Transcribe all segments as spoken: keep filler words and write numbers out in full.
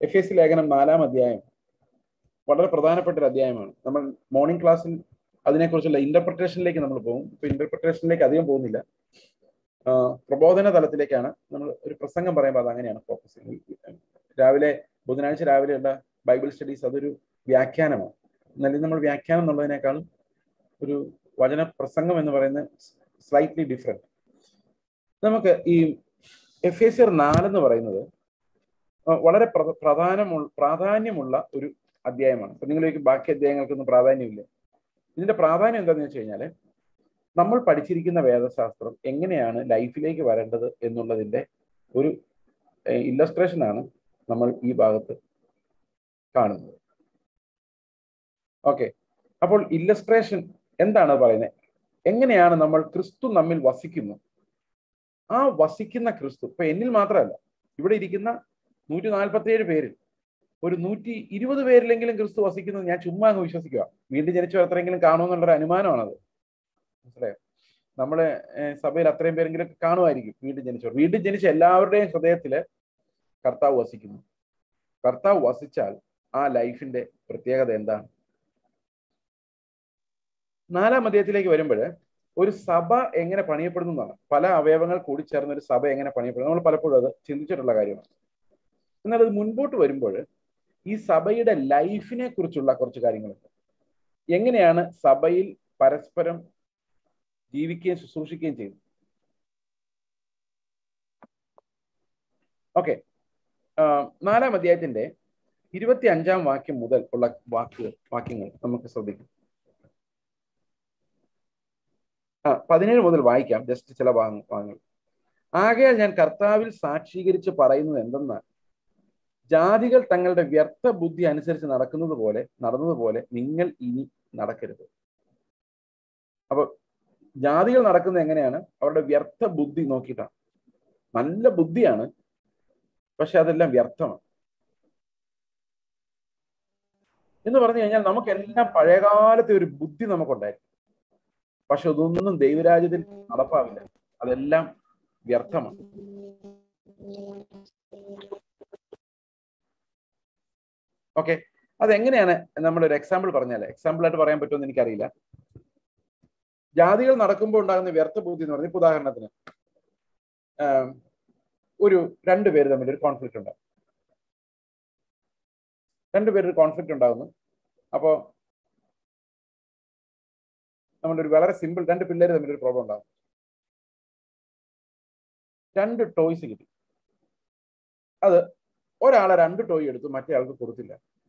F S C ലേഖനം നാലാം അധ്യായം വളരെ പ്രധാനപ്പെട്ട ഒരു അധ്യായമാണ്. നമ്മൾ മോർണിംഗ് ക്ലാസ്സിൽ അതിനെക്കുറിച്ചുള്ള ഇന്റർപ്രിട്ടേഷനിലേക്ക് നമ്മൾ പോകും. ഇപ്പൊ ഇന്റർപ്രിട്ടേഷനിലേക്ക് അധികം പോകുന്നില്ല, പ്രബോധന തലത്തിലേക്കാണ് നമ്മൾ ഒരു പ്രസംഗം പറയുമ്പോൾ അത് അങ്ങനെയാണ് ഫോക്കസ് ചെയ്യുന്നത്. രാവിലെ ബുധനാഴ്ച രാവിലെയുള്ള ബൈബിൾ സ്റ്റഡീസ് അതൊരു വ്യാഖ്യാനമാണ്. എന്നാലും നമ്മൾ വ്യാഖ്യാനം എന്നുള്ളതിനേക്കാളും ഒരു വചന പ്രസംഗം എന്ന് പറയുന്നത് സ്ലൈറ്റ്ലി ഡിഫറെന്റ്. നമുക്ക് ഈ എഫേസ്യർ നാലെന്ന് പറയുന്നത് വളരെ പ്രധാനമുള്ള പ്രാധാന്യമുള്ള ഒരു അധ്യായമാണ്. അപ്പൊ നിങ്ങളിലേക്ക് ബാക്കി അധ്യായങ്ങൾക്കൊന്നും പ്രാധാന്യമില്ല. ഇതിന്റെ പ്രാധാന്യം എന്താണെന്ന് വെച്ച് കഴിഞ്ഞാൽ നമ്മൾ പഠിച്ചിരിക്കുന്ന വേദശാസ്ത്രം എങ്ങനെയാണ് ലൈഫിലേക്ക് വരേണ്ടത് എന്നുള്ളതിന്റെ ഒരു ഇല്ലസ്ട്രേഷൻ ആണ് നമ്മൾ ഈ ഭാഗത്ത് കാണുന്നത്. ഓക്കെ, അപ്പോൾ ഇല്ലസ്ട്രേഷൻ എന്താണ് പറയുന്നത്? എങ്ങനെയാണ് നമ്മൾ ക്രിസ്തു നമ്മിൽ വസിക്കുന്നു, ആ വസിക്കുന്ന ക്രിസ്തു ഇപ്പൊ എന്നിൽ മാത്രമല്ല, ഇവിടെ ഇരിക്കുന്ന നൂറ്റി നാൽപ്പത്തി ഏഴ് പേരിൽ ഒരു നൂറ്റി ഇരുപത് പേരിലെങ്കിലും ക്രിസ്തു വസിക്കുന്നത് ഞാൻ ചുമ്മാ അങ്ങ് വിശ്വസിക്കുക. വീണ്ടും ജനിച്ചു എത്രയെങ്കിലും കാണുമെന്നുള്ളൊരു അനുമാനമാണത്. മനസ്സിലായോ? നമ്മള് സഭയിൽ അത്രയും പേരെങ്കിലും കാണുമായിരിക്കും വീണ്ടും ജനിച്ചവർ. വീണ്ടും ജനിച്ച എല്ലാവരുടെയും ഹൃദയത്തില് കർത്താവ് വസിക്കുന്നു. കർത്താവ് വസിച്ചാൽ ആ ലൈഫിന്റെ പ്രത്യേകത എന്താണ്? നാലാം അധ്യായത്തിലേക്ക് വരുമ്പോൾ ഒരു സഭ എങ്ങനെ പണിയപ്പെടുന്നു എന്നാണ്. പല അവയവങ്ങൾ കൂടി ചേർന്ന ഒരു സഭ എങ്ങനെ പണിയപ്പെടുന്നു, നമ്മൾ പലപ്പോഴും അത് ചിന്തിച്ചിട്ടുള്ള കാര്യമാണ്. എന്നാൽ അത് മുൻപോട്ട് വരുമ്പോൾ ഈ സഭയുടെ ലൈഫിനെ കുറിച്ചുള്ള കുറച്ച് കാര്യങ്ങളുണ്ട്. എങ്ങനെയാണ് സഭയിൽ പരസ്പരം ജീവിക്കുകയും ശുശ്രൂഷിക്കുകയും ചെയ്യുന്നു. ഓക്കെ, നാലാം അധ്യായത്തിന്റെ ഇരുപത്തി അഞ്ചാം വാക്യം മുതൽ ഉള്ള വാക്കുകൾ വാക്യങ്ങൾ നമുക്ക് ശ്രദ്ധിക്കാം. ആ പതിനേഴ് മുതൽ വായിക്കാം, ജസ്റ്റ് ചില ഭാഗങ്ങൾ. ആകയാൽ ഞാൻ കർത്താവിൽ സാക്ഷീകരിച്ച് പറയുന്നത് എന്തെന്നാൽ, ജാതികൾ തങ്ങളുടെ വ്യർത്ഥ ബുദ്ധി അനുസരിച്ച് നടക്കുന്നത് പോലെ നടന്നതുപോലെ നിങ്ങൾ ഇനി നടക്കരുത്. അപ്പൊ ജാതികൾ നടക്കുന്നത് എങ്ങനെയാണ്? അവരുടെ വ്യർത്ഥ ബുദ്ധി നോക്കിയിട്ടാണ്. നല്ല ബുദ്ധിയാണ്, പക്ഷെ അതെല്ലാം വ്യർത്ഥമാണ്. എന്ന് പറഞ്ഞു കഴിഞ്ഞാൽ നമുക്കെല്ലാം പഴയകാലത്തെ ഒരു ബുദ്ധി നമുക്കുണ്ടായിരുന്നു, പക്ഷെ അതൊന്നും ദൈവരാജ്യത്തിൽ നടപ്പാവില്ല. അതെല്ലാം വ്യർത്ഥമാണ്. ഓക്കെ, അതെങ്ങനെയാണ്? നമ്മളൊരു എക്സാമ്പിൾ പറഞ്ഞാലേ, എക്സാമ്പിൾ ആയിട്ട് പറയാൻ പറ്റുമെന്ന് എനിക്കറിയില്ല. ജാതികൾ നടക്കുമ്പോൾ ഉണ്ടാകുന്ന വ്യർത്ഥ ബുദ്ധി എന്ന് പറഞ്ഞാൽ, ഇപ്പൊ ഉദാഹരണത്തിന് ഒരു രണ്ടുപേര് തമ്മിൽ ഒരു കോൺഫ്ലിക്റ്റ് ഉണ്ടാകും. രണ്ടുപേര് ഒരു കോൺഫ്ലിക്റ്റ് ഉണ്ടാകുന്നു. അപ്പോ നമ്മളൊരു വളരെ സിമ്പിൾ, രണ്ട് പിള്ളേര് തമ്മിൽ ഒരു പ്രോബ്ലം ഉണ്ടാകും. രണ്ട് ടോയ്സ് കിട്ടി. അത് ഒരാളെ രണ്ട് ടോയ് എടുത്തു, മറ്റേ ആൾക്ക് കൊടുത്തില്ല.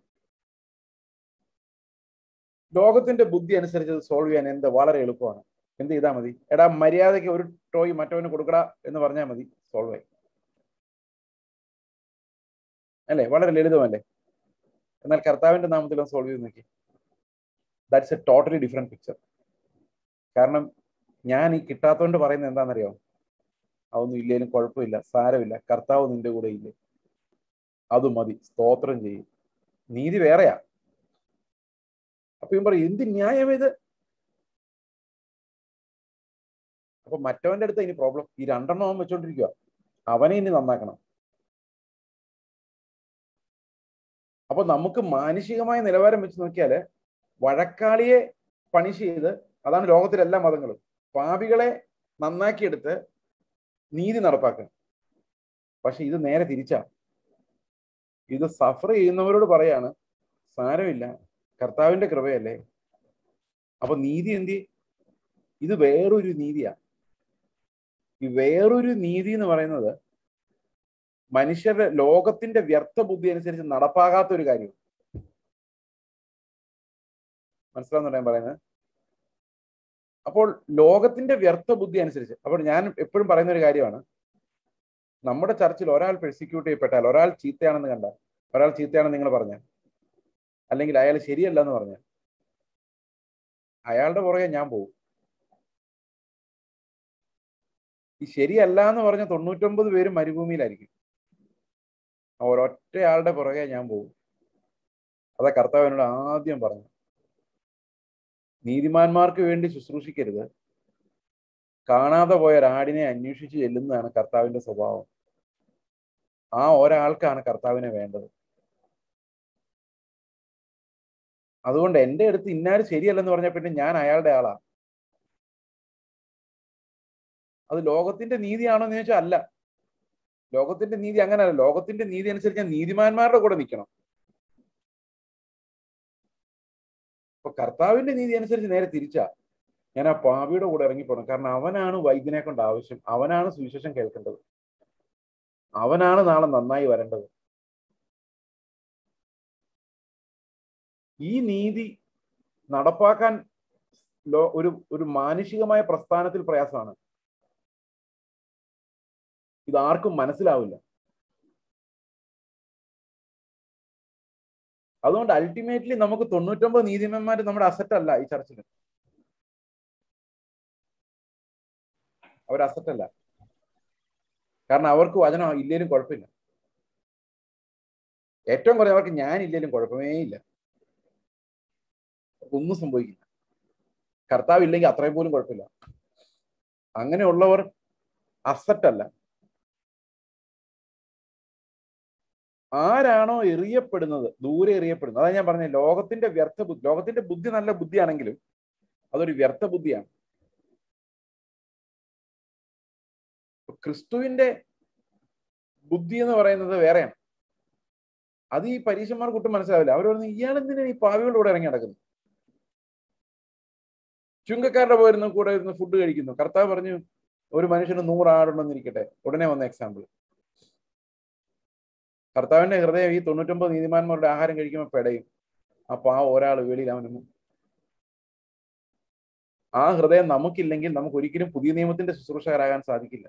ലോകത്തിന്റെ ബുദ്ധി അനുസരിച്ച് അത് സോൾവ് ചെയ്യാൻ എന്ത് വളരെ എളുപ്പമാണ്. എന്ത് ചെയ്താൽ മതി? എടാ മര്യാദയ്ക്ക് ഒരു ടോയ് മറ്റവന് കൊടുക്കടാ എന്ന് പറഞ്ഞാൽ മതി, സോൾവ് ആയി അല്ലേ? വളരെ ലളിതമല്ലേ? എന്നാൽ കർത്താവിന്റെ നാമത്തിൽ സോൾവ് ചെയ്ത് നോക്കി. That's a totally different picture. കാരണം ഞാൻ ഈ കിട്ടാത്തോണ്ട് പറയുന്നത് എന്താണെന്നറിയോ? അതൊന്നും ഇല്ലേലും കുഴപ്പമില്ല, സാരമില്ല, കർത്താവ് നിന്റെ കൂടെ ഇല്ലേ, അത് മതി, സ്തോത്രം ചെയ്യും. നീതി വേറെയാ. അപ്പൊ ഇവൻ പറയും, എന്ത് ന്യായം ഇത്? അപ്പൊ മറ്റവന്റെ അടുത്ത് ഇനി പ്രോബ്ലം. ഈ രണ്ടെണ്ണം അവൻ വെച്ചോണ്ടിരിക്കുക, അവനെ ഇനി നന്നാക്കണം. അപ്പൊ നമുക്ക് മാനുഷികമായ നിലവാരം വെച്ച് നോക്കിയാല് വഴക്കാളിയെ പണിഷ് ചെയ്ത്, അതാണ് ലോകത്തിലെ എല്ലാ മതങ്ങളും, പാപികളെ നന്നാക്കിയെടുത്ത് നീതി നടപ്പാക്കുക. പക്ഷെ ഇത് നേരെ തിരിച്ചാ. ഇത് സഫർ ചെയ്യുന്നവരോട് പറയാണ്, സാരമില്ല, കർത്താവിന്റെ കൃപയല്ലേ. അപ്പൊ നീതി എന്തി? ഇത് വേറൊരു നീതിയാ. ഈ വേറൊരു നീതി എന്ന് പറയുന്നത് മനുഷ്യരുടെ ലോകത്തിന്റെ വ്യർത്ഥ ബുദ്ധി അനുസരിച്ച് നടപ്പാകാത്ത ഒരു കാര്യം. മനസ്സിലാവുന്ന ഞാൻ പറയുന്നത്? അപ്പോൾ ലോകത്തിന്റെ വ്യർത്ഥ ബുദ്ധി അനുസരിച്ച്, അപ്പോൾ ഞാൻ എപ്പോഴും പറയുന്ന ഒരു കാര്യമാണ്, നമ്മുടെ ചർച്ചിൽ ഒരാൾ പ്രോസിക്യൂട്ട് ചെയ്യപ്പെട്ടാൽ, ഒരാൾ ചീത്തയാണെന്ന് കണ്ടാൽ, ഒരാൾ ചീത്തയാണെന്ന് നിങ്ങൾ പറഞ്ഞാൽ, അല്ലെങ്കിൽ അയാൾ ശരിയല്ല എന്ന് പറഞ്ഞാൽ, അയാളുടെ പുറകെ ഞാൻ പോകും. ഈ ശരിയല്ല എന്ന് പറഞ്ഞ തൊണ്ണൂറ്റൊമ്പത് പേരും മരുഭൂമിയിലായിരിക്കും, ഒരൊറ്റയാളുടെ പുറകെ ഞാൻ പോകും. അതാ കർത്താവ് എന്നോട് ആദ്യം പറഞ്ഞു, നീതിമാന്മാർക്ക് വേണ്ടി ശുശ്രൂഷിക്കരുത്, കാണാതെ പോയ ഒരാടിനെ അന്വേഷിച്ച് ചെല്ലുന്നതാണ് കർത്താവിന്റെ സ്വഭാവം. ആ ഒരാൾക്കാണ് കർത്താവിനെ വേണ്ടത്. അതുകൊണ്ട് എൻ്റെ അടുത്ത് ഇന്നാര് ശരിയല്ലെന്ന് പറഞ്ഞാൽ പിന്നെ ഞാൻ അയാളുടെ ആളാ. അത് ലോകത്തിന്റെ നീതിയാണോ എന്ന് ചോദിച്ചാൽ അല്ല. ലോകത്തിന്റെ നീതി അങ്ങനെയല്ല. ലോകത്തിന്റെ നീതി അനുസരിച്ച് ഞാൻ നീതിമാന്മാരുടെ കൂടെ നിൽക്കണം. അപ്പൊ കർത്താവിന്റെ നീതി അനുസരിച്ച് നേരെ തിരിച്ചാ, ഞാൻ ആ പാപിയുടെ കൂടെ ഇറങ്ങിപ്പോണം. കാരണം അവനാണ് വൈദ്യനെ കൊണ്ട് ആവശ്യം, അവനാണ് സുവിശേഷം കേൾക്കേണ്ടത്, അവനാണ് നാളെ നന്നായി വരേണ്ടത്. ഈ നീതി നടപ്പാക്കാൻ ഒരു ഒരു മാനുഷികമായ പ്രസ്ഥാനത്തിൽ പ്രയാസമാണ്. ഇതാർക്കും മനസ്സിലാവില്ല. അതുകൊണ്ട് അൾട്ടിമേറ്റ്ലി നമുക്ക് തൊണ്ണൂറ്റൊമ്പത് നീതിമാന്മാർ നമ്മുടെ അസറ്റ് അല്ല. ഈ ചർച്ചിൽ അവർ അസറ്റ് അല്ല. കാരണം അവർക്ക് വചനം ഇല്ലേലും കുഴപ്പമില്ല. ഏറ്റവും കുറഞ്ഞ അവർക്ക് ഞാൻ ഇല്ലേലും കുഴപ്പമേ ഇല്ല, ഒന്നും സംഭവിക്കില്ല. കർത്താവ് ഇല്ലെങ്കിൽ അത്രയും പോലും കുഴപ്പമില്ല. അങ്ങനെയുള്ളവർ അസറ്റ് അല്ല. ആരാണോ എറിയപ്പെടുന്നത്, ദൂരെ എറിയപ്പെടുന്നത്, അതാ ഞാൻ പറഞ്ഞത് ലോകത്തിന്റെ വ്യർത്ഥ ബുദ്ധി. ലോകത്തിന്റെ ബുദ്ധി നല്ല ബുദ്ധിയാണെങ്കിലും അതൊരു വ്യർത്ഥ ബുദ്ധിയാണ്. ക്രിസ്തുവിന്റെ ബുദ്ധി എന്ന് പറയുന്നത് വേറെയാണ്. അത് ഈ പരീക്ഷന്മാർക്ക് ഒട്ടും മനസ്സിലാവില്ല. അവർ പറഞ്ഞു, ഇയാളെന്തിനാണ് ഈ പാവികളുടെ കൂടെ ഇറങ്ങി നടക്കുന്നത്? ചുങ്കക്കാരുടെ പോയിരുന്നു കൂടെ ഇരുന്ന് ഫുഡ് കഴിക്കുന്നു. കർത്താവ് പറഞ്ഞു, ഒരു മനുഷ്യന് നൂറ് ആടുണ്ടെന്നിരിക്കട്ടെ. ഉടനെ വന്ന എക്സാമ്പിൾ. കർത്താവിന്റെ ഹൃദയം ഈ തൊണ്ണൂറ്റൊമ്പത് നീതിമാന്മാരുടെ ആഹാരം കഴിക്കുമ്പോൾ പെടയും. അപ്പൊ ആ ഒരാൾ വെളിയിൽ അവനും. ആ ഹൃദയം നമുക്കില്ലെങ്കിൽ നമുക്ക് ഒരിക്കലും പുതിയ നിയമത്തിന്റെ ശുശ്രൂഷകരാകാൻ സാധിക്കില്ല.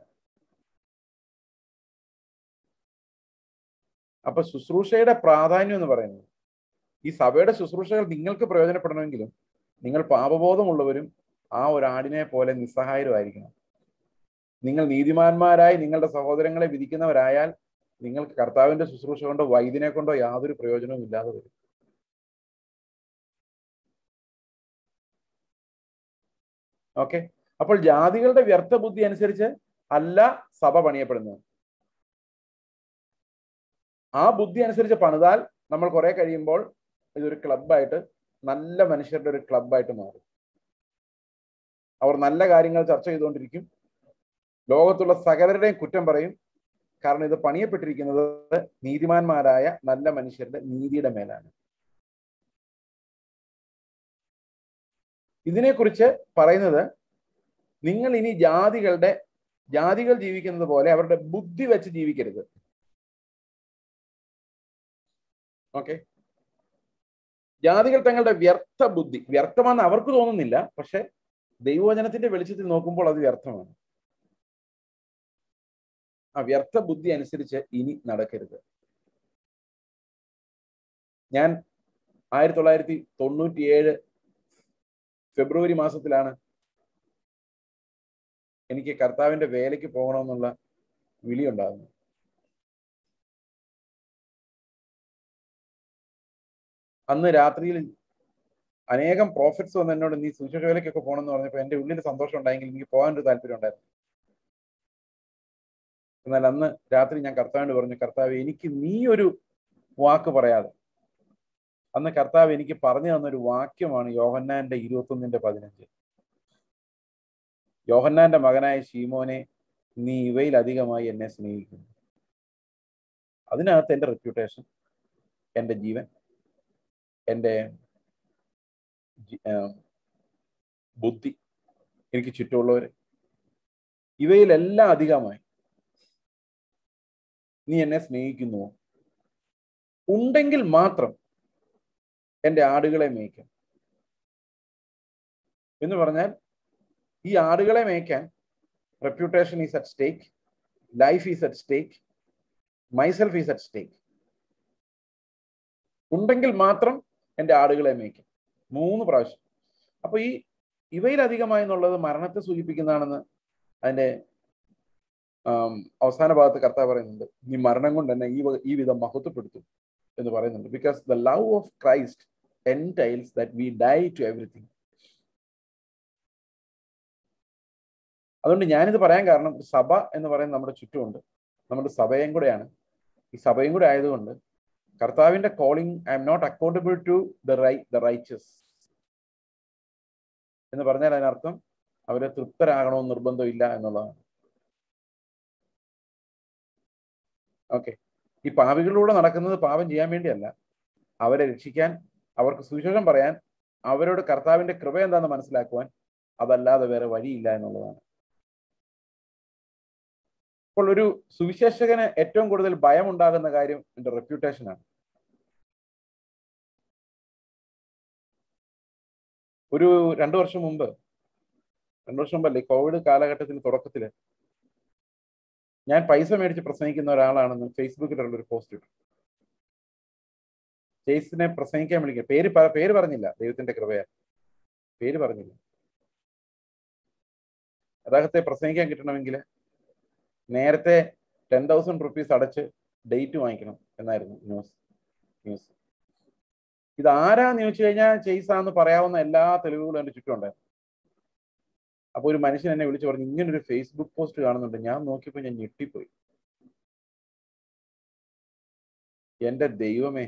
അപ്പൊ ശുശ്രൂഷയുടെ പ്രാധാന്യം എന്ന് പറയുന്നത്, ഈ സഭയുടെ ശുശ്രൂഷകൾ നിങ്ങൾക്ക് പ്രയോജനപ്പെടണമെങ്കിലും നിങ്ങൾ പാപബോധമുള്ളവരും ആ ഒരാടിനെ പോലെ നിസ്സഹായരുമായിരിക്കണം. നിങ്ങൾ നീതിമാന്മാരായി നിങ്ങളുടെ സഹോദരങ്ങളെ വിധിക്കുന്നവരായാൽ നിങ്ങൾക്ക് കർത്താവിന്റെ ശുശ്രൂഷ കൊണ്ടോ വൈദ്യനെ കൊണ്ടോ യാതൊരു പ്രയോജനവും ഇല്ലാതെ വരും. ഓക്കെ. അപ്പോൾ ജാതികളുടെ വ്യർത്ഥ ബുദ്ധി അനുസരിച്ച് അല്ല സഭ പണിയപ്പെടുന്നത്. ആ ബുദ്ധി അനുസരിച്ച് പണിതാൽ നമ്മൾ കുറെ കഴിയുമ്പോൾ ഇതൊരു ക്ലബായിട്ട്, നല്ല മനുഷ്യരുടെ ഒരു ക്ലബായിട്ട് മാറും. അവർ നല്ല കാര്യങ്ങൾ ചർച്ച ചെയ്തുകൊണ്ടിരിക്കും, ലോകത്തുള്ള സകലരുടെയും കുറ്റം പറയും. കാരണം ഇത് പണിയപ്പെട്ടിരിക്കുന്നത് നീതിമാന്മാരായ നല്ല മനുഷ്യരുടെ നീതിയുടെ മേലാണ്. ഇതിനെക്കുറിച്ച് പറയുന്നത്, നിങ്ങൾ ഇനി ജാതികളുടെ ജാതികൾ ജീവിക്കുന്നത് പോലെ അവരുടെ ബുദ്ധി വെച്ച് ജീവിക്കരുത്. ഓക്കെ. ജാതികൾ തങ്ങളുടെ വ്യർത്ഥ ബുദ്ധി, വ്യർത്ഥമാണെന്ന് അവർക്ക് തോന്നുന്നില്ല, പക്ഷെ ദൈവവചനത്തിന്റെ വെളിച്ചത്തിൽ നോക്കുമ്പോൾ അത് വ്യർത്ഥമാണ്. ആ വ്യർത്ഥ ബുദ്ധി അനുസരിച്ച് ഇനി നടക്കരുത്. ഞാൻ ആയിരത്തി തൊള്ളായിരത്തി തൊണ്ണൂറ്റി ഏഴ് ഫെബ്രുവരി മാസത്തിലാണ് എനിക്ക് കർത്താവിന്റെ വേലയ്ക്ക് പോകണമെന്നുള്ള വിളി ഉണ്ടാകുന്നത്. അന്ന് രാത്രിയിൽ അനേകം പ്രോഫിറ്റ്സ് വന്ന് എന്നോട് നീ സുവിശേഷ വേലയ്ക്കൊക്കെ പോകണമെന്ന് പറഞ്ഞപ്പോൾ എൻ്റെ ഉള്ളിൽ സന്തോഷം ഉണ്ടായെങ്കിൽ എനിക്ക് പോകാനൊരു താല്പര്യം ഉണ്ടായിരുന്നു. എന്നാൽ അന്ന് രാത്രി ഞാൻ കർത്താവിനോട് പറഞ്ഞു, കർത്താവ് എനിക്ക് നീ ഒരു വാക്ക് പറയാതെ. അന്ന് കർത്താവ് എനിക്ക് പറഞ്ഞു തന്നൊരു വാക്യമാണ് യോഹന്നാന്റെ ഇരുപത്തൊന്നിന്റെ പതിനഞ്ച്. യോഹന്നാന്റെ മകനായ ശീമോനെ, നീ ഇവയിലധികമായി എന്നെ സ്നേഹിക്കുന്നു. അതിനകത്ത് എൻ്റെ റെപ്യൂട്ടേഷൻ, എൻ്റെ ജീവൻ, എൻ്റെ ബുദ്ധി, എനിക്ക് ചുറ്റുമുള്ളവര്, ഇവയിലെല്ലാം അധികമായി നീ എന്നെ സ്നേഹിക്കുന്നുവോ? ഉണ്ടെങ്കിൽ മാത്രം എൻ്റെ ആടുകളെ മേയ്ക്കാം എന്ന് പറഞ്ഞാൽ, ഈ ആടുകളെ മേയ്ക്കാൻ reputation is at stake, life is at stake, myself is at stake. ഉണ്ടെങ്കിൽ മാത്രം എൻ്റെ ആടുകളെ മേയ്ക്കാം. മൂന്ന് പ്രാവശ്യം. അപ്പൊ ഈ ഇവയിലധികമായി എന്നുള്ളത് മരണത്തെ സൂചിപ്പിക്കുന്നതാണെന്ന് അതിന്റെ അവസാന ഭാഗത്ത് കർത്താവ് പറയുന്നുണ്ട്. നീ മരണം കൊണ്ട് തന്നെ ഈ ഈ വിധം മഹത്വപ്പെടുത്തും എന്ന് പറയുന്നുണ്ട്. Because the love of Christ entails that we die to everything. അതുകൊണ്ട് ഞാനിത് പറയാൻ കാരണം, സഭ എന്ന് പറയുന്നത് നമ്മുടെ ചുറ്റുമുണ്ട്, നമ്മുടെ സഭയും കൂടെയാണ്. ഈ സഭയും കൂടെ ആയതുകൊണ്ട് കർത്താവിന്റെ calling I am not accountable to the right the riches എന്ന് പറഞ്ഞാൽ അതിനർത്ഥം അവരെ തൃപ്തരാകണമെന്ന് നിർബന്ധമില്ല എന്നുള്ളതാണ്. ഓക്കെ, ഈ പാപികളിലൂടെ നടക്കുന്നത് പാപം ചെയ്യാൻ വേണ്ടിയല്ല, അവരെ രക്ഷിക്കാൻ, അവർക്ക് സുവിശേഷം പറയാൻ, അവരോട് കർത്താവിന്റെ കൃപ എന്താണെന്ന് മനസ്സിലാക്കുവാൻ, അതല്ലാതെ വേറെ വഴിയില്ല എന്നുള്ളതാണ്. അപ്പോൾ ഒരു സുവിശേഷകന് ഏറ്റവും കൂടുതൽ ഭയം ഉണ്ടാകുന്ന കാര്യം എന്റെ റെപ്യൂട്ടേഷനാണ്. ഒരു രണ്ടു വർഷം മുമ്പ് രണ്ടു വർഷം മുമ്പല്ലേ കോവിഡ് കാലഘട്ടത്തിൽ തുടക്കത്തില് ഞാൻ പൈസ മേടിച്ച് പ്രസംഗിക്കുന്ന ഒരാളാണെന്ന് ഫേസ്ബുക്കിലുള്ള ഒരു പോസ്റ്റ് ഇട്ടു. ജെയ്സിനെ പ്രസംഗിക്കാൻ വിളിക്കുക, പേര് പേര് പറഞ്ഞില്ല, ദൈവത്തിന്റെ കൃപയാണ്, പേര് പറഞ്ഞില്ല. അദ്ദേഹത്തെ പ്രസംഗിക്കാൻ കിട്ടണമെങ്കിൽ നേരത്തെ ടെൻ തൗസൻഡ് റുപ്പീസ് അടച്ച് ഡേറ്റ് വാങ്ങിക്കണം എന്നായിരുന്നു ന്യൂസ് ന്യൂസ് ഇത് ആരാന്ന് ചോദിച്ചു കഴിഞ്ഞാൽ ചെയ്സാന്ന് പറയാവുന്ന എല്ലാ തെളിവുകളും എൻ്റെ ചുറ്റുമുണ്ടായിരുന്നു. അപ്പൊ ഒരു മനുഷ്യൻ എന്നെ വിളിച്ചു പറഞ്ഞു, ഇങ്ങനൊരു ഫേസ്ബുക്ക് പോസ്റ്റ് കാണുന്നുണ്ട്. ഞാൻ നോക്കിയപ്പോൾ ഞാൻ ഞെട്ടിപ്പോയി. എൻ്റെ ദൈവമേ,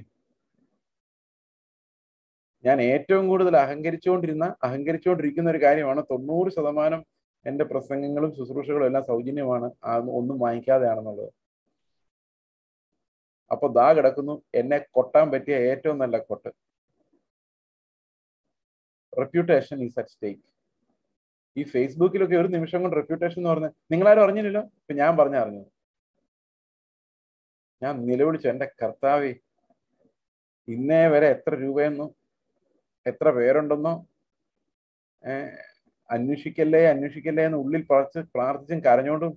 ഞാൻ ഏറ്റവും കൂടുതൽ അഹങ്കരിച്ചുകൊണ്ടിരുന്ന അഹങ്കരിച്ചുകൊണ്ടിരിക്കുന്ന ഒരു കാര്യമാണ് തൊണ്ണൂറ് ശതമാനം എൻ്റെ പ്രസംഗങ്ങളും ശുശ്രൂഷകളും എല്ലാം സൗജന്യമാണ്, ഒന്നും വാങ്ങിക്കാതെയാണെന്നുള്ളത്. അപ്പൊ ദാ കിടക്കുന്നു എന്നെ കൊട്ടാൻ പറ്റിയ ഏറ്റവും നല്ല കൊട്ട്. Reputation is at stake. ഈ ഫേസ്ബുക്കിലൊക്കെ ഒരു നിമിഷം കൊണ്ട് റെപ്യൂട്ടേഷൻ എന്ന് പറഞ്ഞ് നിങ്ങളാരും അറിഞ്ഞില്ലല്ലോ, ഇപ്പൊ ഞാൻ പറഞ്ഞറിഞ്ഞു. ഞാൻ നിലവിളിച്ചു, എൻ്റെ കർത്താവേ, ഇന്നേ വരെ എത്ര രൂപയെന്നോ എത്ര പേരുണ്ടെന്നോ ഏർ അന്വേഷിക്കല്ലേ അന്വേഷിക്കല്ലേ എന്ന് ഉള്ളിൽ പറിച്ച് പ്രാർത്ഥിച്ചും കരഞ്ഞോണ്ടും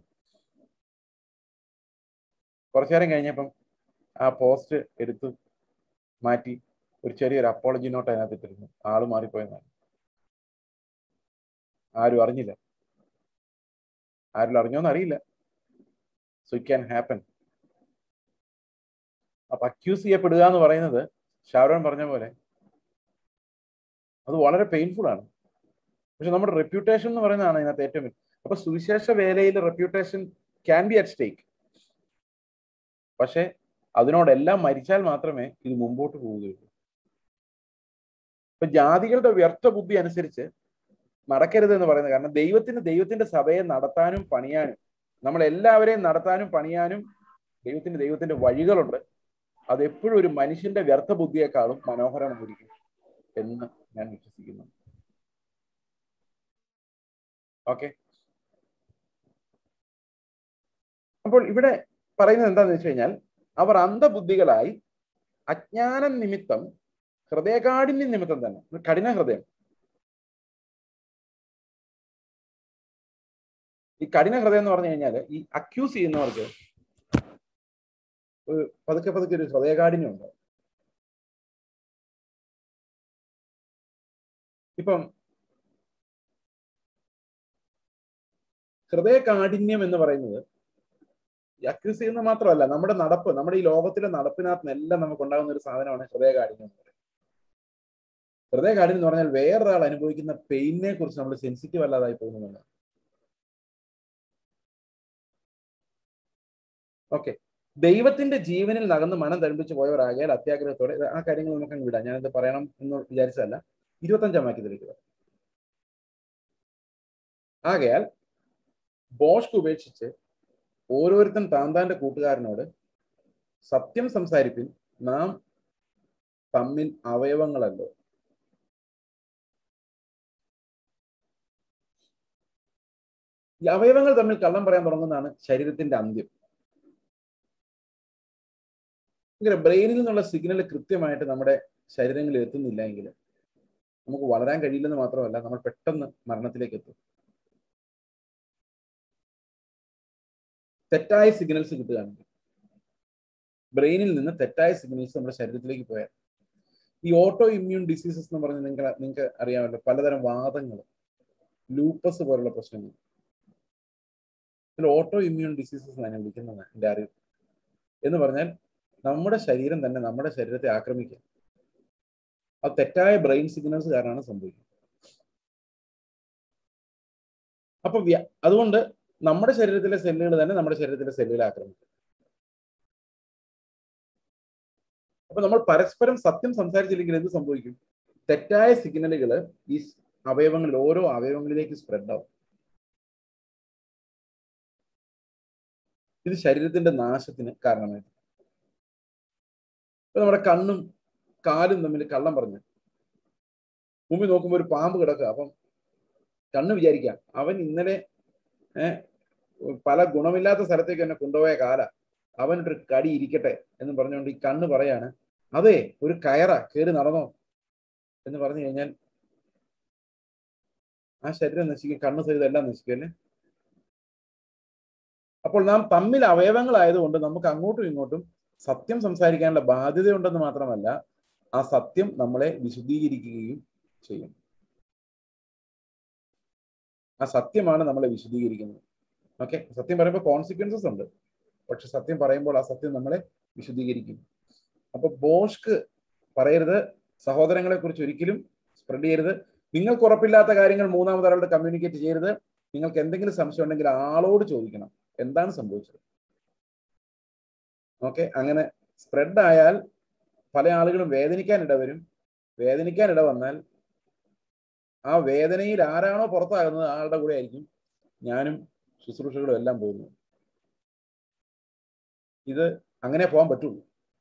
കുറച്ചു നേരം കഴിഞ്ഞപ്പം ആ പോസ്റ്റ് എടുത്തു മാറ്റി ഒരു ചെറിയൊരു അപ്പോളജി നോട്ട് അതിനകത്ത് ഇട്ടിരുന്നു. ആള് മാറിപ്പോയെന്നാണ്. ആരും അറിഞ്ഞില്ല. ആരും അറിഞ്ഞോന്ന് അറിയില്ല. So it can happen. അപ്പൊ അക്യൂസ് ചെയ്യപ്പെടുക എന്ന് പറയുന്നത് ഷാരോൺ പറഞ്ഞ പോലെ അത് വളരെ പെയിൻഫുൾ ആണ്. പക്ഷെ നമ്മുടെ റെപ്യൂട്ടേഷൻ എന്ന് പറയുന്നതാണ് അതിനകത്ത് ഏറ്റവും വലിയ. അപ്പൊ സുവിശേഷ വേലയിൽ reputation can be at stake. പക്ഷെ അതിനോടെല്ലാം മരിച്ചാൽ മാത്രമേ ഇത് മുമ്പോട്ട് പോവുകയുള്ളൂ. ഇപ്പൊ ജാതികളുടെ വ്യർത്ഥ ബുദ്ധി അനുസരിച്ച് നടക്കരുത് എന്ന് പറയുന്നത് കാരണം ദൈവത്തിന് ദൈവത്തിന്റെ സഭയെ നടത്താനും പണിയാനും, നമ്മൾ എല്ലാവരെയും നടത്താനും പണിയാനും ദൈവത്തിന് ദൈവത്തിന്റെ വഴികളുണ്ട്. അതെപ്പോഴും ഒരു മനുഷ്യന്റെ വ്യർത്ഥ ബുദ്ധിയെക്കാളും മനോഹരമായിരിക്കും എന്ന് ഞാൻ വിശ്വസിക്കുന്നു. ഓക്കെ, അപ്പോൾ ഇവിടെ പറയുന്നത് എന്താണെന്ന് വെച്ച് കഴിഞ്ഞാൽ, അവർ അന്ധബുദ്ധികളായി അജ്ഞാനം നിമിത്തം, ഹൃദയകാഠിന്യം നിമിത്തം തന്നെ, കഠിന ഹൃദയം. ഈ കഠിന ഹൃദയം എന്ന് പറഞ്ഞു കഴിഞ്ഞാൽ ഈ അക്യൂസ് ചെയ്യുന്നവർക്ക് ഒരു പതുക്കെ പതുക്കെ ഒരു ഹൃദയകാഠിന്യം ഉണ്ട്. ഇപ്പം ഹൃദയകാഠിന്യം എന്ന് പറയുന്നത് അക്യൂസ് ചെയ്യുന്ന മാത്രമല്ല, നമ്മുടെ നടപ്പ്, നമ്മുടെ ഈ ലോകത്തിലെ നടപ്പിനകത്ത് എല്ലാം നമുക്ക് ഉണ്ടാകുന്ന ഒരു സാധനമാണ് ഹൃദയകാഠിന്യം എന്ന് പറയുന്നത്. ഹൃദയകാഠിന്യം എന്ന് പറഞ്ഞാൽ വേറൊരാൾ അനുഭവിക്കുന്ന പെയിനെ കുറിച്ച് നമ്മൾ സെൻസിറ്റീവ് അല്ലാതായി പോകുന്നതാണ്. ഓക്കെ, ദൈവത്തിന്റെ ജീവനിൽ നകന്ന് മനം തഴമ്പിച്ച് പോയവരാകിയാൽ അത്യാഗ്രഹത്തോടെ, ആ കാര്യങ്ങൾ നമുക്ക് അങ്ങ് വിടാം, ഞാനത് പറയണം എന്ന് വിചാരിച്ചതല്ല. ഇരുപത്തഞ്ചാം വാക്യത്തിലേക്ക് വരാം. ആകയാൽ ബോഷ്ക്ക് ഉപേക്ഷിച്ച് ഓരോരുത്തൻ താൻ താന്റെ കൂട്ടുകാരനോട് സത്യം സംസാരിപ്പിൻ, നാം തമ്മിൽ അവയവങ്ങളല്ലോ. ഈ അവയവങ്ങൾ തമ്മിൽ കള്ളം പറയാൻ തുടങ്ങുന്നതാണ് ശരീരത്തിന്റെ അന്ത്യം. ഇങ്ങനെ ബ്രെയിനിൽ നിന്നുള്ള സിഗ്നൽ കൃത്യമായിട്ട് നമ്മുടെ ശരീരങ്ങളിൽ എത്തുന്നില്ല എങ്കിൽ നമുക്ക് വളരാൻ കഴിയില്ലെന്ന് മാത്രമല്ല, നമ്മൾ പെട്ടെന്ന് മരണത്തിലേക്ക് എത്തും. തെറ്റായ സിഗ്നൽസ് കിട്ടുകയാണെങ്കിൽ, ബ്രെയിനിൽ നിന്ന് തെറ്റായ സിഗ്നൽസ് നമ്മുടെ ശരീരത്തിലേക്ക് പോയാൽ, ഈ ഓട്ടോ ഇമ്മ്യൂൺ ഡിസീസസ് എന്ന് പറഞ്ഞ് നിങ്ങൾ നിങ്ങൾക്ക് അറിയാമല്ലോ, പലതരം വാദങ്ങൾ, ലൂപ്പസ് പോലുള്ള പ്രശ്നങ്ങൾ, ഇതിൽ ഓട്ടോ ഇമ്മ്യൂൺ ഡിസീസസ് തന്നെ വിളിക്കുന്നതാണ് എൻ്റെ അറിവ്. എന്ന് പറഞ്ഞാൽ നമ്മുടെ ശരീരം തന്നെ നമ്മുടെ ശരീരത്തെ ആക്രമിക്കുക. അത് തെറ്റായ ബ്രെയിൻ സിഗ്നൽസ് കാരണമാണ് സംഭവിക്കുന്നത്. അപ്പൊ അതുകൊണ്ട് നമ്മുടെ ശരീരത്തിലെ സെല്ലുകൾ തന്നെ നമ്മുടെ ശരീരത്തിലെ സെല്ലുകളെ ആക്രമിക്കും. അപ്പൊ നമ്മൾ പരസ്പരം സത്യം സംസാരിച്ചില്ലെങ്കിൽ എന്ത് സംഭവിക്കും? തെറ്റായ സിഗ്നലുകൾ ഈ അവയവങ്ങളിൽ ഓരോ അവയവങ്ങളിലേക്ക് സ്പ്രെഡ് ആവും. ഇത് ശരീരത്തിന്റെ നാശത്തിന് കാരണമായി. ഇപ്പൊ നമ്മുടെ കണ്ണും കാലും തമ്മിൽ കള്ളം പറഞ്ഞു മുമ്പിൽ നോക്കുമ്പോൾ ഒരു പാമ്പ് കിടക്കുക. അപ്പം കണ്ണ് വിചാരിക്കാം അവൻ ഇന്നലെ ഏഹ് പല ഗുണമില്ലാത്ത സ്ഥലത്തേക്ക് എന്നെ കൊണ്ടുപോയ കാല, അവനൊരു കടി ഇരിക്കട്ടെ എന്ന് പറഞ്ഞുകൊണ്ട് ഈ കണ്ണ് പറയാണ്, അതെ ഒരു കയറ കയറി നടന്നോ എന്ന് പറഞ്ഞു കഴിഞ്ഞാൽ ആ ശരീരം നശിക്കും, കണ്ണ് സഹിതം എല്ലാം നശിക്കും അല്ലേ. അപ്പോൾ നാം തമ്മിൽ അവയവങ്ങളായതുകൊണ്ട് നമുക്ക് അങ്ങോട്ടും ഇങ്ങോട്ടും സത്യം സംസാരിക്കാനുള്ള ബാധ്യതയുണ്ടെന്ന് മാത്രമല്ല, ആ സത്യം നമ്മളെ വിശുദ്ധീകരിക്കുകയും ചെയ്യും. ആ സത്യമാണ് നമ്മളെ വിശുദ്ധീകരിക്കുന്നത്. ഓക്കെ, സത്യം പറയുമ്പോൾ കോൺസിക്വൻസസ് ഉണ്ട്, പക്ഷെ സത്യം പറയുമ്പോൾ ആ സത്യം നമ്മളെ വിശുദ്ധീകരിക്കും. അപ്പൊ ബോഷ്ക്ക് പറയരുത്, സഹോദരങ്ങളെ കുറിച്ച് ഒരിക്കലും സ്പ്രെഡ് ചെയ്യരുത്. നിങ്ങൾക്ക് ഉറപ്പില്ലാത്ത കാര്യങ്ങൾ മൂന്നാമതൊരാളോട് കമ്മ്യൂണിക്കേറ്റ് ചെയ്യരുത്. നിങ്ങൾക്ക് എന്തെങ്കിലും സംശയം ഉണ്ടെങ്കിൽ ആളോട് ചോദിക്കണം എന്താണ് സംഭവിച്ചത്. ഓക്കെ, അങ്ങനെ സ്പ്രെഡ് ആയാൽ പല ആളുകളും വേദനിക്കാൻ ഇടവരും. വേദനിക്കാൻ ഇട വന്നാൽ ആ വേദനയിൽ ആരാണോ പുറത്താകുന്നത് ആളുടെ കൂടെ ആയിരിക്കും ഞാനും ശുശ്രൂഷകളും എല്ലാം പോകുന്നത്. ഇത് അങ്ങനെ പോകാൻ പറ്റുള്ളൂ.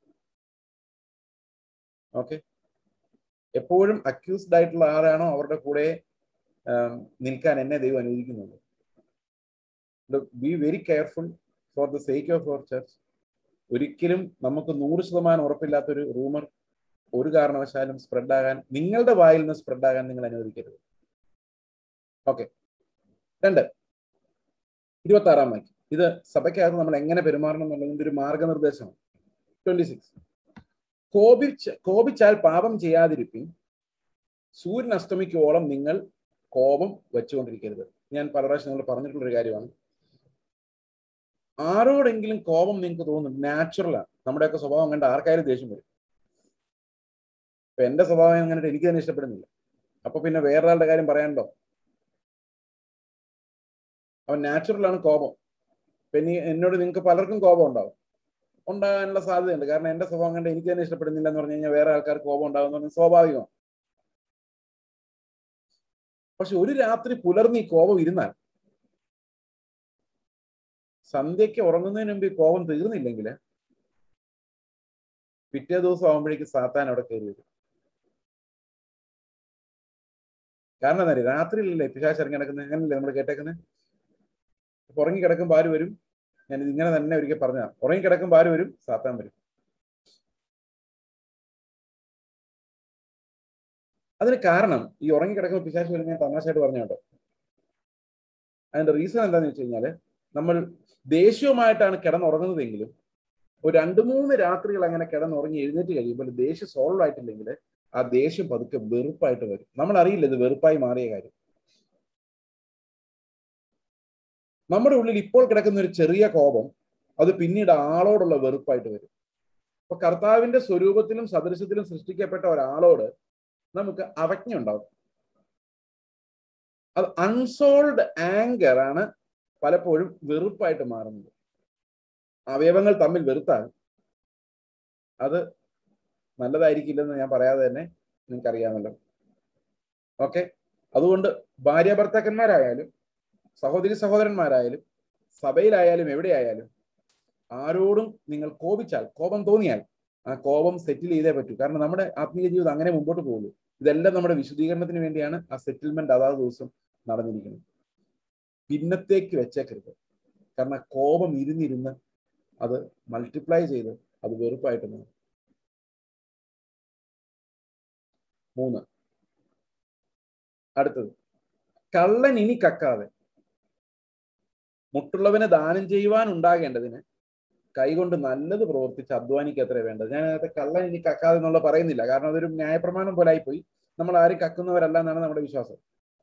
ഓക്കെ, എപ്പോഴും അക്യൂസ്ഡ് ആയിട്ടുള്ള ആരാണോ അവരുടെ കൂടെ നിൽക്കാൻ എന്നെ ദൈവം അനുവദിക്കുന്നുണ്ട്. Be very careful for the sake of our church. ഒരിക്കലും നമുക്ക് നൂറ് ശതമാനം ഉറപ്പില്ലാത്തൊരു റൂമർ ഒരു കാരണവശാലും സ്പ്രെഡ് ആകാൻ, നിങ്ങളുടെ വായിൽ നിന്ന് സ്പ്രെഡ് ആകാൻ നിങ്ങൾ അനുവദിക്കരുത്. ഓക്കെ, രണ്ട് ഇരുപത്തി ആറാം വാക്യം, ഇത് സഭയ്ക്കകത്ത് നമ്മൾ എങ്ങനെ പെരുമാറണം എന്നുള്ളതിന്റെ ഒരു മാർഗനിർദ്ദേശമാണ്. ട്വന്റി സിക്സ് കോപിച്ച് കോപിച്ചാൽ പാപം ചെയ്യാതിരിപ്പിൻ, സൂര്യൻ അസ്തമിക്കുവോളം നിങ്ങൾ കോപം വെച്ചുകൊണ്ടിരിക്കരുത്. ഞാൻ പല പ്രാവശ്യം നിങ്ങൾ പറഞ്ഞിട്ടുള്ളൊരു കാര്യമാണ്. ആരോടെങ്കിലും കോപം നിങ്ങൾക്ക് തോന്നും, നാച്ചുറലാണ്. നമ്മുടെയൊക്കെ സ്വഭാവം കണ്ട് ആർക്കായാലും ദേഷ്യം വരും. ഇപ്പൊ എന്റെ സ്വഭാവം കണ്ടിട്ട് എനിക്ക് തന്നെ ഇഷ്ടപ്പെടുന്നില്ല, അപ്പൊ പിന്നെ വേറൊരാളുടെ കാര്യം പറയാനുണ്ടോ? അവൻ നാച്ചുറലാണ് കോപം. പിന്നെ എന്നോട് നിങ്ങൾക്ക് പലർക്കും കോപം ഉണ്ടാവും, ഉണ്ടാകാനുള്ള സാധ്യതയുണ്ട്. കാരണം എന്റെ സ്വഭാവം കണ്ട് എനിക്ക് തന്നെ ഇഷ്ടപ്പെടുന്നില്ല എന്ന് പറഞ്ഞു കഴിഞ്ഞാൽ വേറെ ആൾക്കാർക്ക് കോപം ഉണ്ടാകും എന്ന് പറഞ്ഞാൽ സ്വാഭാവികമാണ്. പക്ഷെ ഒരു രാത്രി പുലർന്ന് ഈ കോപം ഇരുന്നാൽ, സന്ധ്യയ്ക്ക് ഉറങ്ങുന്നതിന് മുമ്പ് ഈ കോപം തീർന്നില്ലെങ്കിൽ പിറ്റേ ദിവസം ആകുമ്പോഴേക്കും സാത്താൻ അവിടെ കയറി വരും. കാരണം എന്താ, രാത്രിയിലല്ലേ പിശാച് ഇറങ്ങി കിടക്കുന്നത്. അങ്ങനല്ലേ നമ്മൾ കേട്ടേക്കുന്നത്? അപ്പൊ ഉറങ്ങി കിടക്കുമ്പോൾ ആര് വരും? ഞാൻ ഇങ്ങനെ തന്നെ ഒരിക്കൽ പറഞ്ഞ, ഉറങ്ങി കിടക്കുമ്പോൾ ആര് വരും? സാത്താൻ വരും. അതിന് കാരണം ഈ ഉറങ്ങി കിടക്കുമ്പോൾ പിശാച് വരും. ഞാൻ തമാശയായിട്ട് പറഞ്ഞ കേട്ടോ. അതിന്റെ റീസൺ എന്താന്ന് വെച്ച് കഴിഞ്ഞാല്, നമ്മൾ ദേഷ്യവുമായിട്ടാണ് കിടന്നുറങ്ങുന്നതെങ്കിലും ഒരു രണ്ടു മൂന്ന് രാത്രികൾ അങ്ങനെ കിടന്നുറങ്ങി എഴുന്നേറ്റ് കഴിയുമ്പോൾ ദേഷ്യം സോൾവ് ആയിട്ടില്ലെങ്കിൽ ആ ദേഷ്യം പതുക്കെ വെറുപ്പായിട്ട് വരും. നമ്മൾ അറിയില്ല ഇത് വെറുപ്പായി മാറിയ കാര്യം. നമ്മുടെ ഉള്ളിൽ ഇപ്പോൾ കിടക്കുന്ന ഒരു ചെറിയ കോപം അത് പിന്നീട് ആളോടുള്ള വെറുപ്പായിട്ട് വരും. അപ്പൊ കർത്താവിന്റെ സ്വരൂപത്തിലും സദൃശ്യത്തിലും സൃഷ്ടിക്കപ്പെട്ട ഒരാളോട് നമുക്ക് അവജ്ഞ ഉണ്ടാവും. അത് അൺസോൾവ്ഡ് ആങ്കർ ആണ് പലപ്പോഴും വെറുപ്പായിട്ട് മാറുന്നത്. അവയവങ്ങൾ തമ്മിൽ വെറുത്താൽ അത് നല്ലതായിരിക്കില്ലെന്ന് ഞാൻ പറയാതെ തന്നെ നിങ്ങൾക്കറിയാമല്ലോ. ഓക്കെ, അതുകൊണ്ട് ഭാര്യ ഭർത്താക്കന്മാരായാലും സഹോദരി സഹോദരന്മാരായാലും സഭയിലായാലും എവിടെയായാലും ആരോടും നിങ്ങൾ കോപിച്ചാൽ, കോപം തോന്നിയാൽ ആ കോപം സെറ്റിൽ ചെയ്തേ പറ്റൂ. കാരണം നമ്മുടെ ആത്മീയ ജീവിതം അങ്ങനെ മുമ്പോട്ട് പോകുള്ളൂ. ഇതെല്ലാം നമ്മുടെ വിശുദ്ധീകരണത്തിന് വേണ്ടിയാണ് ആ സെറ്റിൽമെന്റ് അതാത് ദിവസം നടന്നിരിക്കുന്നത്. പിന്നത്തേക്ക് വെച്ചേക്കരുത്. കാരണം കോപം ഇരുന്നിരുന്ന് അത് മൾട്ടിപ്ലൈ ചെയ്ത് അത് വെറുപ്പായിട്ട് മാറും. മൂന്ന്, അടുത്തത്, കള്ളൻ ഇനി കക്കാതെ മുട്ടുള്ളവന് ദാനം ചെയ്യുവാൻ ഉണ്ടാകേണ്ടതിന് കൈകൊണ്ട് നല്ലത് പ്രവർത്തിച്ച് അധ്വാനിക്കത്ര വേണ്ടത്. ഞാൻ അതിനകത്ത് കള്ളൻ ഇനി കക്കാതെ എന്നുള്ള പറയുന്നില്ല, കാരണം അതൊരു ന്യായപ്രമാണം പോലെ ആയിപ്പോയി. നമ്മൾ ആരും കക്കുന്നവരല്ല എന്നാണ് നമ്മുടെ വിശ്വാസം.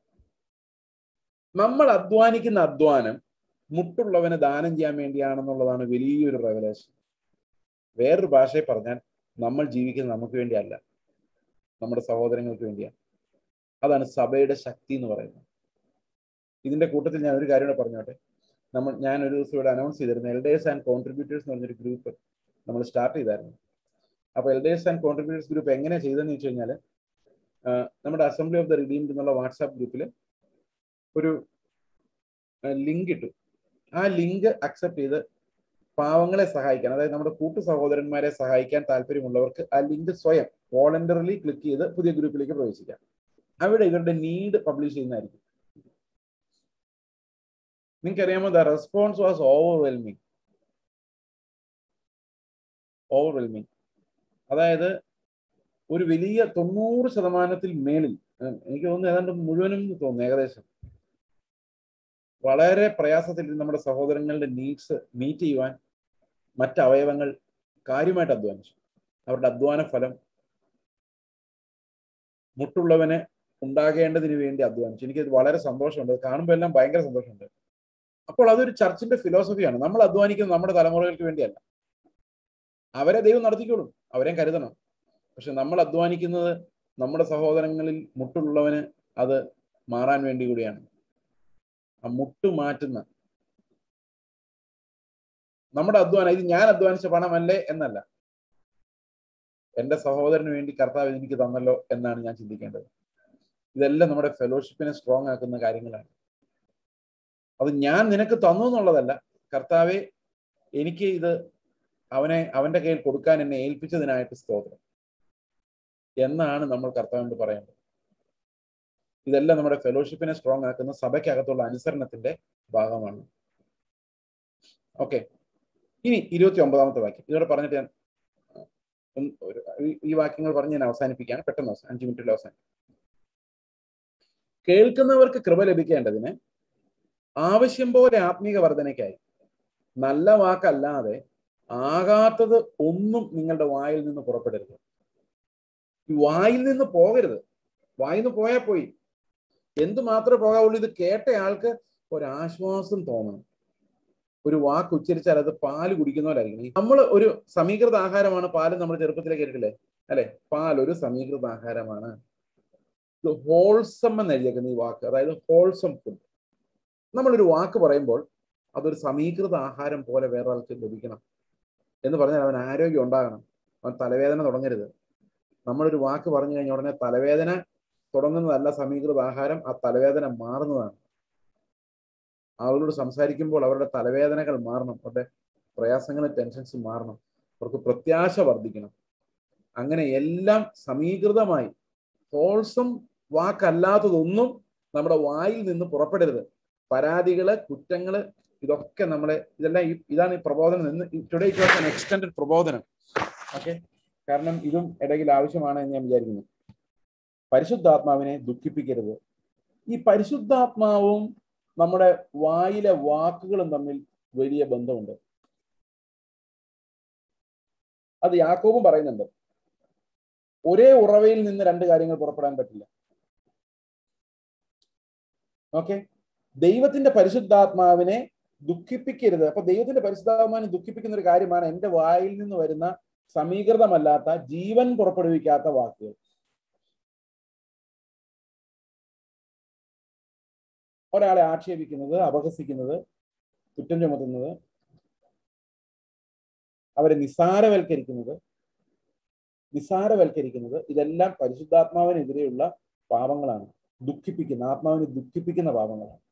നമ്മൾ അധ്വാനിക്കുന്ന അധ്വാനം മുട്ടുള്ളവന് ദാനം ചെയ്യാൻ വേണ്ടിയാണെന്നുള്ളതാണ് വലിയൊരു റെവലേഷൻ. വേറൊരു ഭാഷയിൽ പറഞ്ഞാൽ നമ്മൾ ജീവിക്കുന്നത് നമുക്ക് വേണ്ടിയല്ല, നമ്മുടെ സഹോദരങ്ങൾക്ക് വേണ്ടിയാണ്. അതാണ് സഭയുടെ ശക്തി എന്ന് പറയുന്നത്. ഇതിന്റെ കൂട്ടത്തിൽ ഞാൻ ഒരു കാര്യം കൂടെ പറഞ്ഞോട്ടെ. നമ്മൾ ഞാൻ ഒരു ദിവസം ഇവിടെ അനൗൺസ് ചെയ്തിരുന്നു, എൽഡേഴ്സ് ആൻഡ് കോൺട്രിബ്യൂട്ടേഴ്സ് എന്ന് പറഞ്ഞൊരു ഗ്രൂപ്പ് നമ്മൾ സ്റ്റാർട്ട് ചെയ്തായിരുന്നു. അപ്പോൾ എൽഡേഴ്സ് ആൻഡ് കോൺട്രിബ്യൂട്ടേഴ്സ് ഗ്രൂപ്പ് എങ്ങനെ ചെയ്തതെന്ന് വെച്ച് കഴിഞ്ഞാൽ നമ്മുടെ അസംബ്ലി ഓഫ് ദ റിഡീംഡ് എന്നുള്ള വാട്സാപ്പ് ഗ്രൂപ്പിൽ ഒരു ലിങ്ക് ഇട്ടു. ആ ലിങ്ക് അക്സെപ്റ്റ് ചെയ്ത് പാവങ്ങളെ സഹായിക്കാൻ, അതായത് നമ്മുടെ കൂട്ടു സഹോദരന്മാരെ സഹായിക്കാൻ താല്പര്യമുള്ളവർക്ക് ആ ലിങ്ക് സ്വയം വോളണ്ടറിലി ക്ലിക്ക് ചെയ്ത് പുതിയ ഗ്രൂപ്പിലേക്ക് പ്രവേശിക്കാം. അവിടെ ഇവരുടെ നീഡ് പബ്ലിഷ് ചെയ്യുന്നതായിരിക്കും. നിങ്ങൾക്കറിയാമോ, the response was overwhelming. Overwhelming അതായത് ഒരു വലിയ തൊണ്ണൂറ് ശതമാനത്തിൽ മേളിൽ, എനിക്ക് തോന്നുന്നു ഏതാണ്ട് മുഴുവനും തോന്നുന്നു, ഏകദേശം വളരെ പ്രയാസത്തിൽ നമ്മുടെ സഹോദരങ്ങളുടെ നീഡ്സ് മീറ്റ് ചെയ്യുവാൻ മറ്റ് അവയവങ്ങൾ കാര്യമായിട്ട് അധ്വാനിച്ചു. അവരുടെ അധ്വാന ഫലം മുട്ടുള്ളവന് ഉണ്ടാകേണ്ടതിന് വേണ്ടി അധ്വാനിച്ചു. എനിക്കത് വളരെ സന്തോഷമുണ്ട്, കാണുമ്പോൾ എല്ലാം ഭയങ്കര സന്തോഷമുണ്ട്. അപ്പോൾ അതൊരു ചർച്ചിന്റെ ഫിലോസഫിയാണ്. നമ്മൾ അധ്വാനിക്കുന്നത് നമ്മുടെ തലമുറകൾക്ക് വേണ്ടിയല്ല. അവരെ ദൈവം നടത്തിക്കോളും, അവരെയും കരുതണം. പക്ഷെ നമ്മൾ അധ്വാനിക്കുന്നത് നമ്മുടെ സഹോദരങ്ങളിൽ മുട്ടുള്ളവന് അത് മാറാൻ വേണ്ടി കൂടിയാണ്. ആ മുട്ടു മാറ്റുന്ന നമ്മുടെ അധ്വാനം, ഇത് ഞാൻ അധ്വാനിച്ച പണമല്ലേ എന്നല്ല, എന്റെ സഹോദരന് വേണ്ടി കർത്താവ് എനിക്ക് തന്നല്ലോ എന്നാണ് ഞാൻ ചിന്തിക്കേണ്ടത്. ഇതെല്ലാം നമ്മുടെ ഫെലോഷിപ്പിനെ സ്ട്രോങ് ആക്കുന്ന കാര്യങ്ങളാണ്. അത് ഞാൻ നിനക്ക് തന്നു എന്നുള്ളതല്ല, കർത്താവെ എനിക്ക് ഇത് അവനെ അവന്റെ കയ്യിൽ കൊടുക്കാൻ എന്നെ ഏൽപ്പിച്ചതിനായിട്ട് സ്തോത്രം എന്നാണ് നമ്മൾ കർത്താവിനോട് പറയേണ്ടത്. ഇതെല്ലാം നമ്മുടെ ഫെലോഷിപ്പിനെ സ്ട്രോങ് ആക്കുന്ന സഭയ്ക്കകത്തുള്ള അനുസരണത്തിന്റെ ഭാഗമാണ്. ഓക്കെ, ഇനി ഇരുപത്തി ഒമ്പതാമത്തെ വാക്യം ഇതോടെ പറഞ്ഞിട്ട് ഞാൻ ഈ വാക്യങ്ങൾ പറഞ്ഞ് ഞാൻ അവസാനിപ്പിക്കുകയാണ്. പെട്ടെന്ന് അവസാനം അഞ്ചു മിനിറ്റിൽ അവസാനം. കേൾക്കുന്നവർക്ക് കൃപ ലഭിക്കേണ്ടതിന് ആവശ്യം പോലെ ആത്മീക വർധനയ്ക്കായി നല്ല വാക്കല്ലാതെ ആകാത്തത് ഒന്നും നിങ്ങളുടെ വായിൽ നിന്ന് പുറപ്പെടരുത്. ഈ വായിൽ നിന്ന് പോകരുത്. വായിൽ നിന്ന് പോയാൽ പോയി, എന്തു മാത്രമേ പോകാവുള്ളൂ. ഇത് കേട്ട ആൾക്ക് ഒരാശ്വാസം തോന്നണം. ഒരു വാക്ക് ഉച്ചരിച്ചാൽ അത് പാല് കുടിക്കുന്നവരായിരിക്കണം. നമ്മൾ ഒരു സമീകൃത ആഹാരമാണ് പാല്. നമ്മൾ ചെറുപ്പത്തിലെ കേട്ടിട്ടില്ലേ അല്ലെ? പാൽ ഒരു സമീകൃത ആഹാരമാണ്. ഇത് ഹോൾസം എന്ന് എഴുതിയേക്കുന്ന ഈ വാക്ക്, അതായത് ഹോൾസം ഫുഡ്. നമ്മളൊരു വാക്ക് പറയുമ്പോൾ അതൊരു സമീകൃത ആഹാരം പോലെ വേറൊരാൾക്ക് ലഭിക്കണം എന്ന് പറഞ്ഞാൽ അവൻ ആരോഗ്യം ഉണ്ടാകണം, അവൻ തലവേദന തുടങ്ങരുത്. നമ്മളൊരു വാക്ക് പറഞ്ഞു കഴിഞ്ഞ ഉടനെ തലവേദന തുടങ്ങുന്നതല്ല സമീകൃത ആഹാരം, ആ തലവേദന മാറുന്നതാണ്. ആളുകളോട് സംസാരിക്കുമ്പോൾ അവരുടെ തലവേദനകൾ മാറണം, അവരുടെ പ്രയാസങ്ങളും ടെൻഷൻസും മാറണം, അവർക്ക് പ്രത്യാശ വർദ്ധിക്കണം. അങ്ങനെ എല്ലാം സമീകൃതമായി ഹോൾസം വാക്കല്ലാത്തതൊന്നും നമ്മുടെ വായിൽ നിന്ന് പുറപ്പെടരുത്. പരാതികള്, കുറ്റങ്ങള്, ഇതൊക്കെ നമ്മളെ ഇതെല്ലാം ഇതാണ് ഈ പ്രബോധനം. നിന്ന് today it was an extended പ്രബോധനം. ഓക്കെ, കാരണം ഇതും ഇടയിൽ ആവശ്യമാണ് എന്ന് ഞാൻ വിചാരിക്കുന്നു. പരിശുദ്ധാത്മാവിനെ ദുഃഖിപ്പിക്കരുത്. ഈ പരിശുദ്ധാത്മാവും നമ്മുടെ വായിലെ വാക്കുകളും തമ്മിൽ വലിയ ബന്ധമുണ്ട്. അത് യാക്കോബും പറയുന്നുണ്ട്. ഒരേ ഉറവയിൽ നിന്ന് രണ്ട് കാര്യങ്ങൾ പുറപ്പെടാൻ പറ്റില്ല. ഓക്കെ, ദൈവത്തിന്റെ പരിശുദ്ധാത്മാവിനെ ദുഃഖിപ്പിക്കരുത്. അപ്പൊ ദൈവത്തിന്റെ പരിശുദ്ധാത്മാവിനെ ദുഃഖിപ്പിക്കുന്ന ഒരു കാര്യമാണ് എൻ്റെ വായിൽ നിന്ന് വരുന്ന സമീകൃതമല്ലാത്ത, ജീവൻ പുറപ്പെടുവിക്കാത്ത വാക്കുകൾ. ഒരാളെ ആക്ഷേപിക്കുന്നത്, അപഹസിക്കുന്നത്, കുറ്റം ചുമത്തുന്നത്, അവരെ നിസാരവൽക്കരിക്കുന്നത് നിസാരവൽക്കരിക്കുന്നത് ഇതെല്ലാം പരിശുദ്ധാത്മാവിനെതിരെയുള്ള പാപങ്ങളാണ്. ദുഃഖിപ്പിക്കുന്ന, ആത്മാവിനെ ദുഃഖിപ്പിക്കുന്ന പാപങ്ങളാണ്.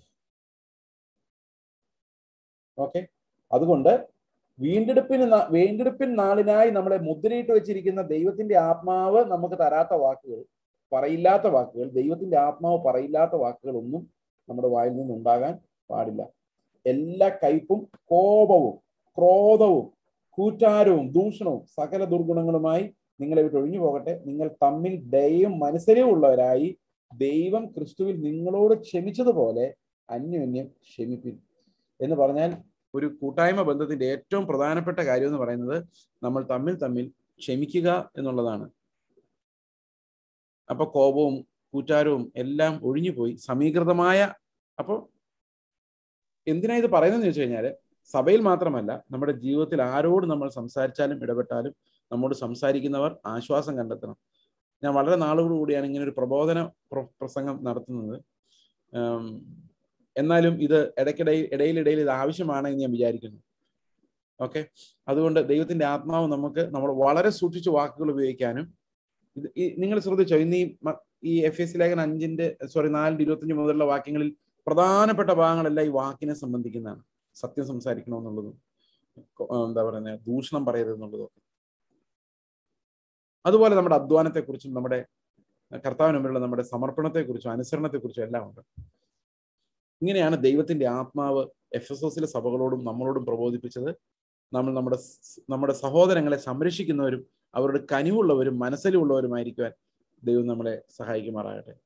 ഓക്കെ, അതുകൊണ്ട് വീണ്ടെടുപ്പിന് വീണ്ടെടുപ്പിൻ നാളിനായി നമ്മളെ മുദ്രയിട്ട് വെച്ചിരിക്കുന്ന ദൈവത്തിന്റെ ആത്മാവ് നമുക്ക് തരാത്ത വാക്കുകൾ, പറയില്ലാത്ത വാക്കുകൾ, ദൈവത്തിന്റെ ആത്മാവ് പറയില്ലാത്ത വാക്കുകൾ ഒന്നും നമ്മുടെ വായിൽ നിന്ന് ഉണ്ടാകാൻ പാടില്ല. എല്ലാ കയ്പും കോപവും ക്രോധവും കൂറ്റാരവും ദൂഷണവും സകല ദുർഗുണങ്ങളുമായി നിങ്ങളെ വിട്ട് ഒഴിഞ്ഞു പോകട്ടെ. നിങ്ങൾ തമ്മിൽ ദയയും മനസ്സരവും ഉള്ളവരായി ദൈവം ക്രിസ്തുവിൽ നിങ്ങളോട് ക്ഷമിച്ചതുപോലെ അന്യോന്യം ക്ഷമിപ്പിൻ എന്ന് പറഞ്ഞാൽ, ഒരു കൂട്ടായ്മ ബന്ധത്തിന്റെ ഏറ്റവും പ്രധാനപ്പെട്ട കാര്യം എന്ന് പറയുന്നത് നമ്മൾ തമ്മിൽ തമ്മിൽ ക്ഷമിക്കുക എന്നുള്ളതാണ്. അപ്പൊ കോപവും കൂറ്റാരവും എല്ലാം ഒഴിഞ്ഞുപോയി സമീകൃതമായ. അപ്പോൾ എന്തിനാ ഇത് പറയുന്നതെന്ന് ചോദിച്ചു കഴിഞ്ഞാൽ, സഭയിൽ മാത്രമല്ല നമ്മുടെ ജീവിതത്തിൽ ആരോട് നമ്മൾ സംസാരിച്ചാലും ഇടപെട്ടാലും നമ്മോട് സംസാരിക്കുന്നവർ ആശ്വാസം കണ്ടെത്തണം. ഞാൻ വളരെ നാളുകളോടുകൂടിയാണ് ഇങ്ങനെ ഒരു പ്രബോധന പ്രസംഗം നടത്തുന്നത്. എന്നാലും ഇത് ഇടയ്ക്കിടയിൽ ഇടയിലിടയിൽ ഇത് ആവശ്യമാണ് എന്ന് ഞാൻ വിചാരിക്കുന്നു. ഓക്കെ, അതുകൊണ്ട് ദൈവത്തിന്റെ ആത്മാവ് നമുക്ക് നമ്മൾ വളരെ സൂക്ഷിച്ച് വാക്കുകൾ ഉപയോഗിക്കാനും, ഇത് ഈ നിങ്ങൾ ശ്രദ്ധിച്ചോ, ഇന്ന് ഈ മ- ഈ എഫ് എസ് ലേഖനം അഞ്ചിന്റെ സോറി നാലിന്റെ ഇരുപത്തഞ്ച് മുതലുള്ള വാക്യങ്ങളിൽ പ്രധാനപ്പെട്ട ഭാഗങ്ങളെല്ലാം ഈ വാക്കിനെ സംബന്ധിക്കുന്നതാണ്. സത്യം സംസാരിക്കണമെന്നുള്ളതും കൊ- ആ, എന്താ പറയുന്നത്, ദൂഷണം പറയരുത് എന്നുള്ളതും. അതുപോലെ നമ്മുടെ അധ്വാനത്തെക്കുറിച്ചും നമ്മുടെ കർത്താവിന് മുമ്പിലുള്ള നമ്മുടെ സമർപ്പണത്തെക്കുറിച്ചും അനുസരണത്തെക്കുറിച്ചും എല്ലാം ഉണ്ട്. ഇങ്ങനെയാണ് ദൈവത്തിന്റെ ആത്മാവ് എഫ് എസ് എസിലെ സഭകളോടും നമ്മളോടും പ്രബോധിപ്പിച്ചത്. നമ്മൾ നമ്മുടെ സ് നമ്മുടെ സഹോദരങ്ങളെ സംരക്ഷിക്കുന്നവരും അവരുടെ കനിവുള്ളവരും മനസ്സിലുള്ളവരുമായിരിക്കുവാൻ ദൈവം നമ്മളെ സഹായിക്കുമാറാകട്ടെ.